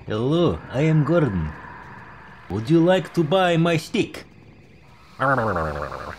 Hello, I am Gordon. Would you like to buy my stick?